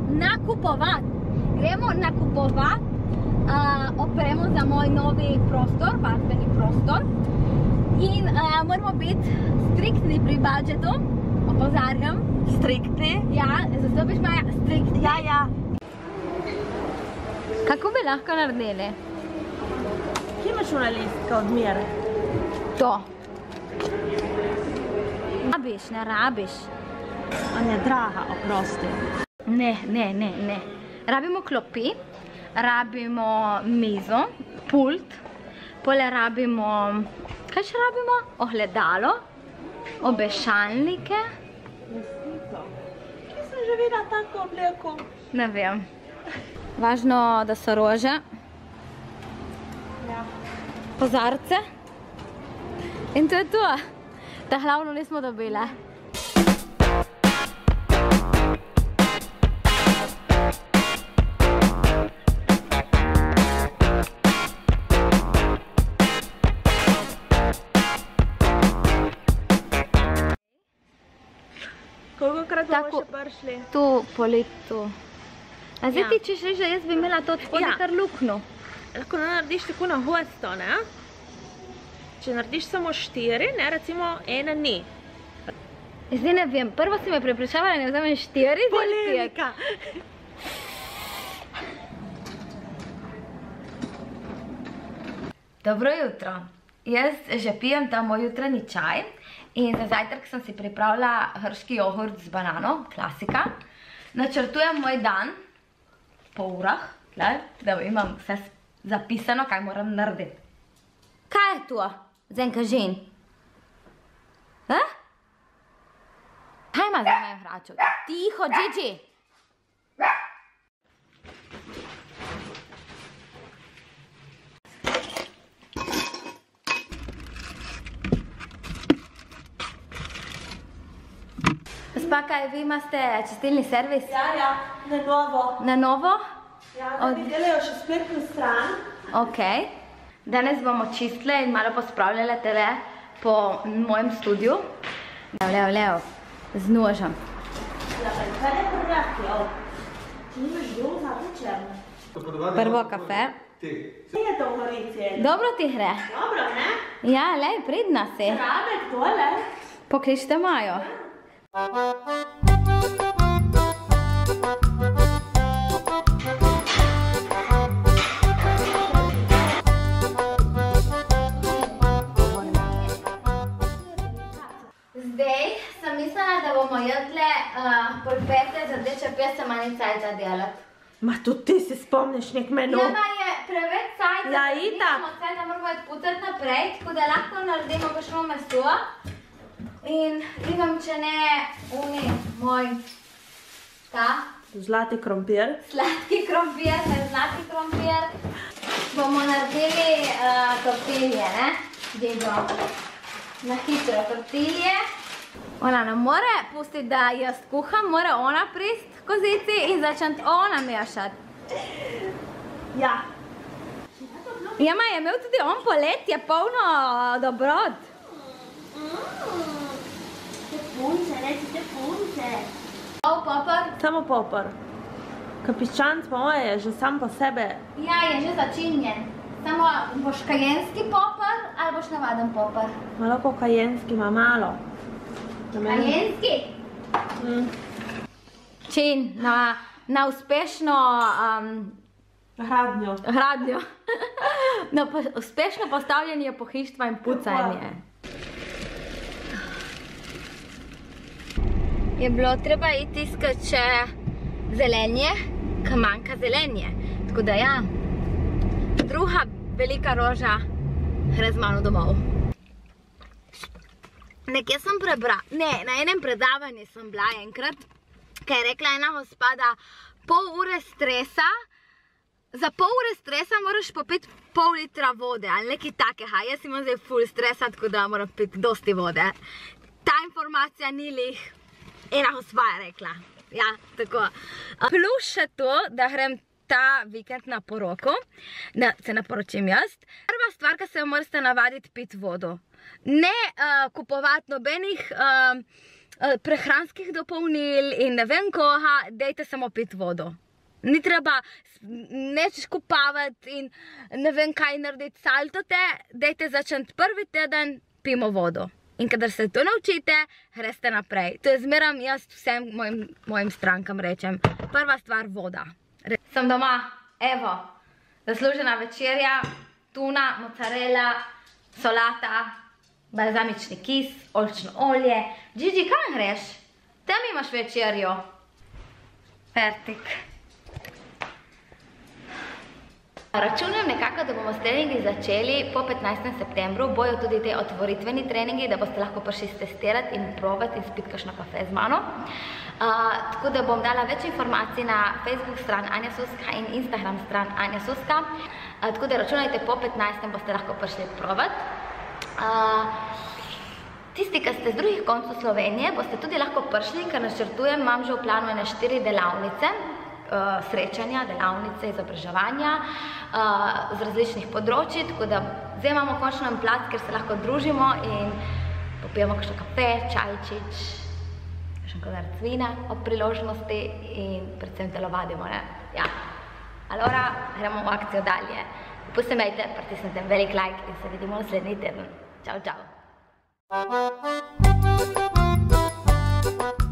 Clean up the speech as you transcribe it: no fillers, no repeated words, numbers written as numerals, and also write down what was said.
nakupovat. Gremo nakupovat opremo za moj novi prostor, vadbeni prostor. In moramo biti striktni pri budžetu, opozarjam. Striktni? Ja, zato biš Maja striktni. Ja, ja. Kako bi lahko naredili? Kje imaš ona listka odmer? To. Rabiš, ne rabiš. On je draga, oprosti. Ne. Rabimo klopi, rabimo mizo, pult, pole rabimo, kaj še rabimo? Ogledalo, obešalnike. Kje sem že videla tako obleko? Ne vem. Važno, da so rože. Ja. Kozarce. In to je to. Da glavno nismo dobile. Kolikokrat bomo še prišli? Tu, polit tu. A zdaj ti češ reči, da jaz bi imela to spodaj kar luknjo. Lahko narediš tako na gosto, ne? Če narediš samo 4, ne, recimo 1 ni. Zdaj ne vem, prvo si me prepričavala, da ne vzamem 4, zdaj 5. Polemika! Dobro jutro. Jaz že pijem ta moj jutranji čaj in za zajtrk sem si pripravila hrški jogurt z banano, klasika. Načrtujem moj dan po urah, da imam vse zapisano, kaj moram narediti. Kaj je to? Zenka žen? Kaj ima za me hračo? Tiho, Gigi! Gospa, kaj vi imate čistilni servis? Ja, na novo. Na novo? Ja, da mi delajo še spletno stran. Ok. Danes bomo čistile in malo pospravljale tele po mojem studiu. Lev, z nožem. Kaj je prvaki, Če nimaš drug, započemo. Prvo kafe. Kaj je to v Gorici? Dobro ti gre. Dobro, ne? Ja, lej, pridna si. Radek tole. Pokličite Majo. Zdaj sem mislila, da bomo jedle polpete za rdeče pese manj cajta delati. Ma tudi ti si spomniš nek menu. Ja, ma je preveč cajta, Ja, itak. da moramo pucati naprej, tako da lahko naredimo kakšno meso. In imam, če ne, moj Zlati krompir. sladki krompir, ne zlati krompir. Bomo naredili tortilje, ne? Digo. Na hitro tortilje. Ona ne more pustiti, da jaz kuham, mora ona prist kozici in začeti ona mešati. Ja. Ja, ma je imel tudi on poletje polno dobrot. Punce, recite punce. Popar. Samo popar. Kapičanc po moje je že sam po sebe. Ja, je že začinjen. Samo boš kajenski popar ali boš navaden popar? Malo po kajenski, ma malo. Kajenski? Čin, na uspešno gradnjo. Na uspešno postavljanje pohištva in pucanje. Je bilo treba iti iskat še zelenje, ker manjka zelenje. Tako da ja, druga velika roža gre z mano domov. Nekje sem na enem predavanju sem bila enkrat, kaj je rekla ena gospoda, pol ure stresa, za pol ure stresa moraš popiti pol litra vode, ali nekaj takega. Jaz imam zdaj ful stresa, tako da moram piti dosti vode. Ta informacija ni lih. Ena gospa je rekla. Ja, tako. Plus še to, da grem ta vikend na poroko, se naporočim jaz. Prva stvar, ki se morate navaditi piti vodo. Ne kupovati nobenih prehranskih dopolnil in ne vem koga, dajte samo piti vodo. Ni treba neč kupavati in ne vem kaj narediti saltote, dajte začeti prvi teden, pijmo vodo. In kadar se to naučite, greste naprej. To je zmeram jaz vsem mojim strankam rečem. Prva stvar, voda. Sem doma, evo, zaslužena večerja, tuna, mozzarella, solata, balzamični kis, oljčno olje. Gigi, kam greš? Tam imaš večerjo. Fertik. Računam nekako, da bomo s treningi začeli po 15. septembru, bojo tudi te otvoritveni treningi, da boste lahko prišli testirati in probati in spiti kakšno kafe z mano. Tako da bom dala več informacij na Facebook stran Anja Suska in Instagram stran Anja Suska. Tako da računajte, po 15. boste lahko prišli probati. Tisti, ki ste z drugih koncev Slovenije, boste tudi lahko prišli, ker načrtujem, imam že v planu 4 delavnice, srečanja, delavnice, izobraževanja z različnih področji, tako da zdaj imamo končno en plac, kjer se lahko družimo in popijemo kakšno kafe, čajčič, kakšen kozarec vina ob priložnosti in predvsem telovadimo, ne? Ja. Allora, gremo v akcijo dalje. Pustite mejte, pritisnite velik like in se vidimo naslednji teden. Čau, čau.